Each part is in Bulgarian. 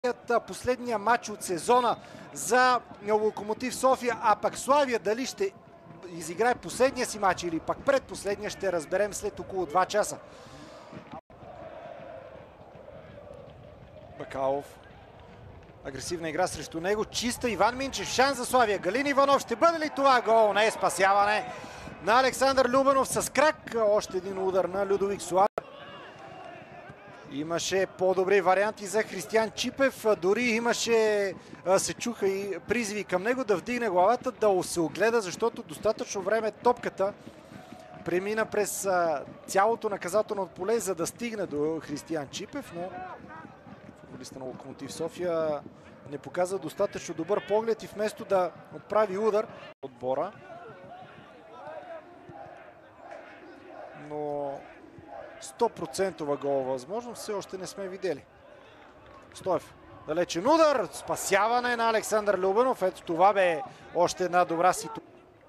Последния матч от сезона за Локомотив София, а пък Славия дали ще изиграе последния си матч или пък предпоследния, ще разберем след около 2 часа. Бакалов. Агресивна игра срещу него. Чиста Иван Минчев. Шанс за Славия. Галин Иванов. Ще бъде ли това гол? Не е спасяване на Александър Любенов с крак. Още един удар на Людовик Славия. Имаше по-добри варианти за Християн Чипев. Дори имаше, се чуха и призиви към него да вдигне главата, да се огледа, защото достатъчно време топката премина през цялото наказателно поле, за да стигне до Християн Чипев, но футболиста на Локомотив София не показа достатъчно добър поглед и вместо да отправи удар отбора. Но 100% голова възможност все още не сме видели. Стоев. Далечен удар. Спасяване на Александър Любенов. Ето това бе още една добра ситуация.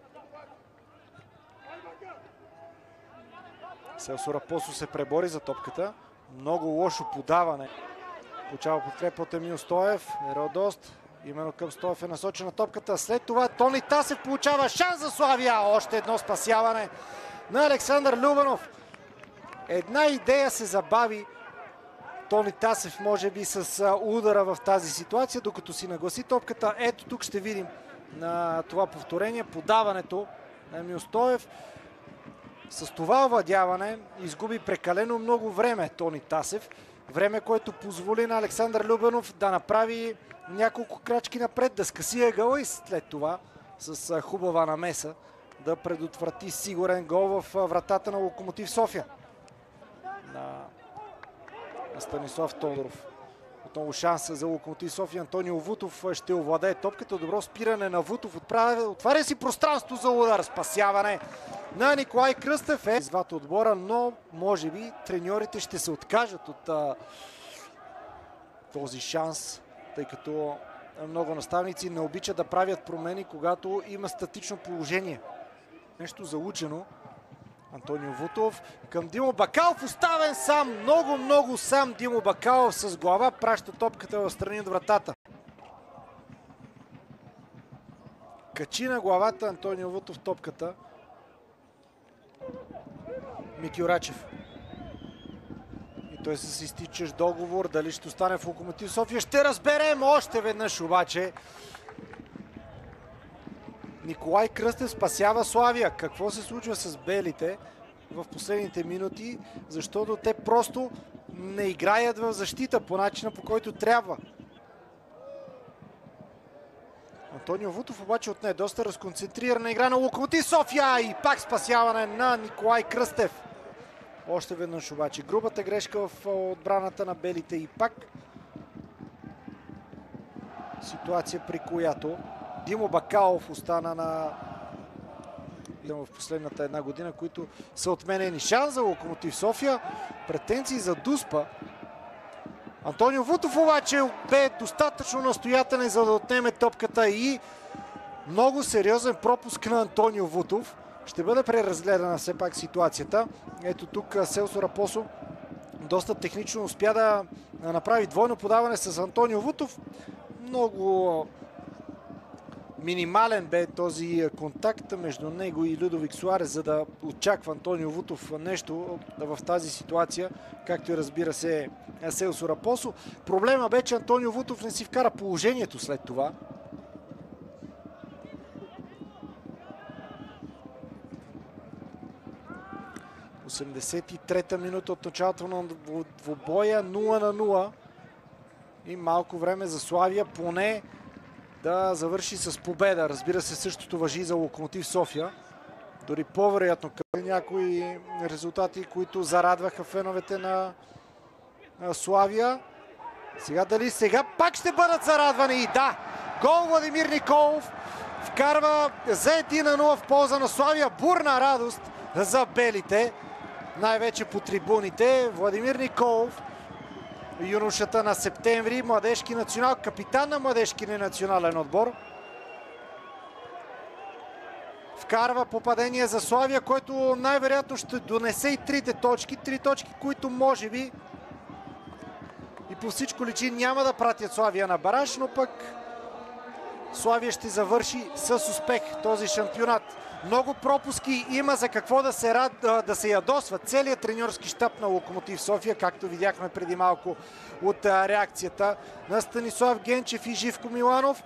Селсо Рапосо се пребори за топката. Много лошо подаване. Получава подкрепа от Емил Стоев. Еродост. Именно към Стоев е насочена топката. След това Тони Тасев получава шанс за Славия. Още едно спасяване на Александър Любенов. Една идея се забави Тони Тасев, може би с удара в тази ситуация, докато си нагласи топката. Ето тук ще видим на това повторение подаването на Емил Стоев. С това овладяване изгуби прекалено много време Тони Тасев. Време, което позволи на Александър Любенов да направи няколко крачки напред, да скъси ъгъла и след това с хубава намеса да предотврати сигурен гол в вратата на Локомотив София. На Станислав Тодоров. Отново шанса за Локомотив София. Антонио Вутов ще овладее топката. Добро спиране на Вутов. Отваря си пространство за удар. Спасяване на Николай Кръстев. Извата отбора, но може би треньорите ще се откажат от този шанс, тъй като много наставници не обичат да правят промени, когато има статично положение. Нещо заучено. Антонио Вутов към Димо Бакалов, оставен сам, много сам Димо Бакалов с глава, праща топката в страни от вратата. Качи на главата Антонио Вутов топката. Мики Орачев. И той с изтичащ договор, дали ще остане в Локомотив София, ще разберем още веднъж обаче. Николай Кръстев спасява Славия. Какво се случва с белите в последните минути? Защото те просто не играят в защита по начина, по който трябва. Антонио Вутов обаче отне доста разконцентрирана игра на Локомотив София и пак спасяване на Николай Кръстев. Още веднъж обаче грубата грешка в отбраната на белите и пак ситуация, при която Димо Бакалов остана в последната една година, които са отменени. Шанс за Локомотив София. Претенции за Дуспа. Антонио Вутов обаче бе достатъчно настоятелен, за да отнеме топката и много сериозен пропуск на Антонио Вутов. Ще бъде преразгледана все пак ситуацията. Ето тук Селсо Рапосо доста технично успя да направи двойно подаване с Антонио Вутов. Много минимален бе този контакт между него и Людовик Суарес, за да очаква Антонио Вутов нещо в тази ситуация, както и разбира се Селсо Рапосо. Проблема бе, че Антонио Вутов не си вкара положението след това. В 83-та минута от началото на двубоя, 0-0. И малко време за Славия поне да завърши с победа. Разбира се, същото важи и за Локомотив София. Дори по-вероятно към някои резултати, които зарадваха феновете на Славия. Сега дали сега пак ще бъдат зарадвани? И да! Гол Владимир Николов вкарва за 1-0 в полза на Славия. Бурна радост за белите, най-вече по трибуните. Владимир Николов, юношата на Септември, младежки национал, капитан на младежки национален отбор. Вкарва попадение за Славия, който най-вероятно ще донесе и трите точки. Три точки, които може би и по всичко личи няма да пратят Славия на бараж, но пък Славия ще завърши с успех този шампионат. Много пропуски има за какво да се ядосва целият треньорски щаб на Локомотив София, както видяхме преди малко от реакцията на Станислав Генчев и Живко Миланов.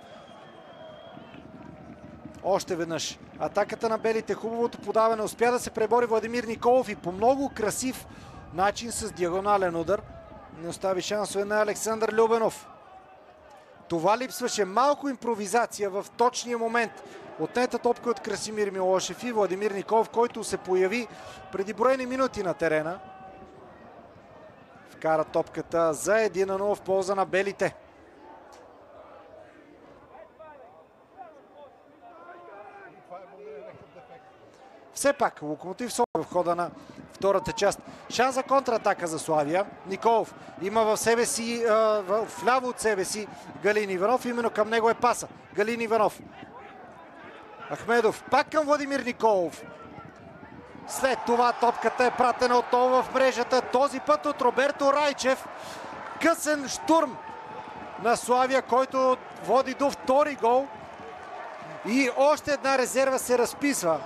Още веднъж атаката на белите, хубавото подаване, успя да се пребори Владимир Николов и по много красив начин с диагонален удар не остави шансове на Александър Любенов. Това липсваше, малко импровизация в точния момент. Отнета топка от Красимир Милошев и Владимир Николов, който се появи преди броени минути на терена. Вкара топката за 1-0 в полза на белите. Все пак Локомотив София в хода на втората част. Шанс за контратака за Славия. Николов има в себе си, вляво от себе си Галин Иванов. Именно към него е паса. Галин Иванов. Ахмедов пак към Владимир Николов. След това топката е пратена отново в мрежата. Този път от Роберто Райчев. Късен штурм на Славия, който води до втори гол. И още една резерва се разписва.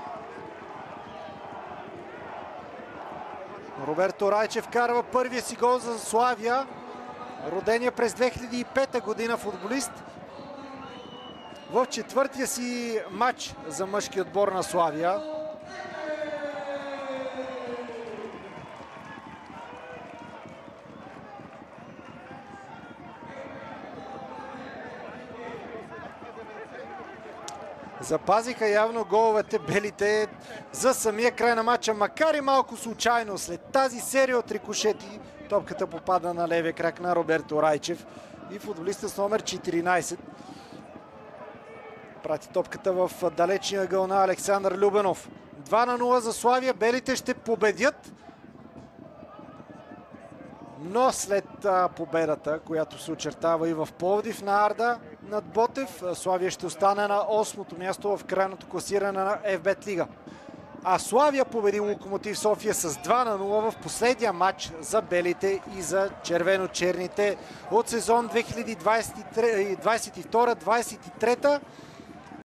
Роберто Райчев вкарва първия си гол за Славия. Родения през 2005 година футболист. В четвъртия си матч за мъжки отбор на Славия. Запазиха явно головете белите за самия край на матча, макар и малко случайно. След тази серия от рикошети, топката попада на левия крак на Роберто Райчев и футболиста с номер 14 прати топката в далечния ъгъл на Александър Любенов. 2-0 за Славия. Белите ще победят. Но след победата, която се очертава и в Пловдив на Арда над Ботев, Славия ще остане на 8-то място в крайното класиране на FBET Лига. А Славия победи Локомотив София с 2-0 в последния матч за белите и за червено-черните от сезон 2022-2023.